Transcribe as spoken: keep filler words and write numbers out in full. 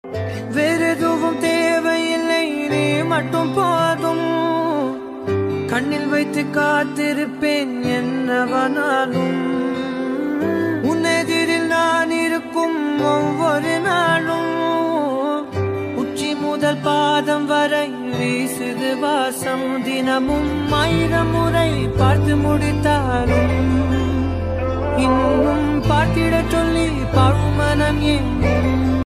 வேறெதுவும் தேவையில்லை, நீ மட்டும் போதும். கண்ணில் வைத்து காத்திருப்பேன் என்னவனாலும். உன்னெதிரில் நான் இருக்கும் ஒவ்வொரு நாளும். உச்சி முதல் பாதம் வரை வீசுது வாசம். தினமும் ஆயிரம் முறை பார்த்து முடித்தாலும் இன்னும் பார்த்திட சொல்லி பழுமனம் ஏன்